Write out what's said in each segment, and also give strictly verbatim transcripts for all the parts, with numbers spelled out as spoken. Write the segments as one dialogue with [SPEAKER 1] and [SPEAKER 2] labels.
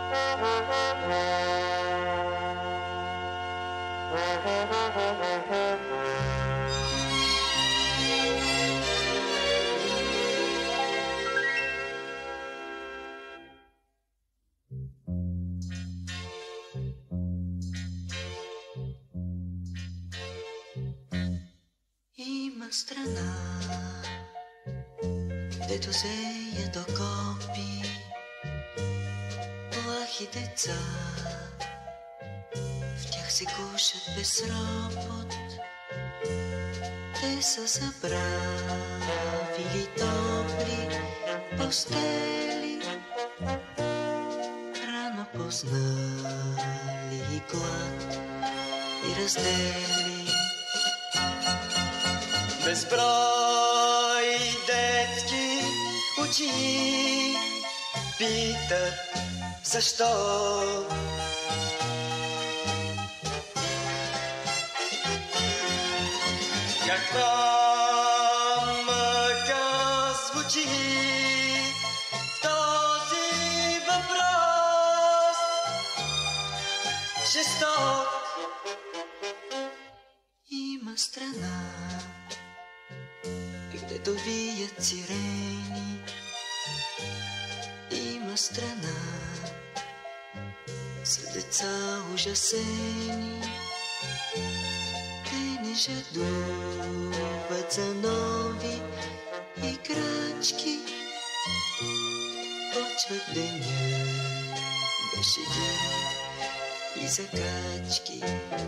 [SPEAKER 1] Има страна, дето сеят окопи плахи деца, в тях се кушат без ропот. Те са забравили топли постели, рано познали и глад и раздели. Безброй детски очи питат защо. Каква мъка звучи в този въпрос жесток. Има страна, където вият сирени. Има страна с деца ужасени. Те не жадуват за нови играчки. Почват деня без шеги и закачки.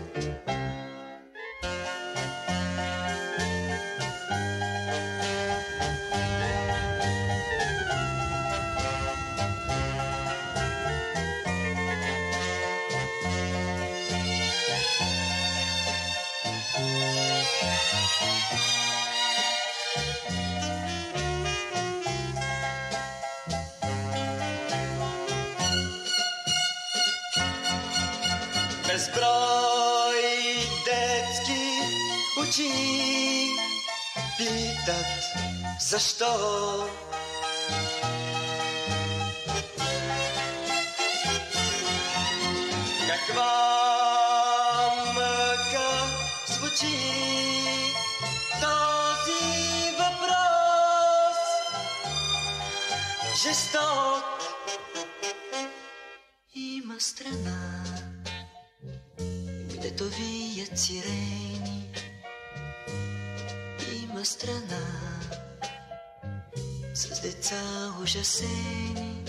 [SPEAKER 1] Безброй детски очи питат защо. Каква мъка звучи този въпрос жесток. Има страна, където вият сирени. Има страна с деца ужасени.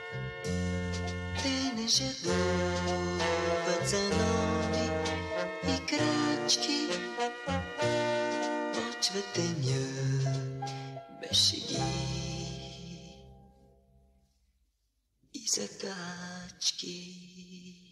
[SPEAKER 1] Те не жадуват за нови играчки. Почват деня без шеги и закачки.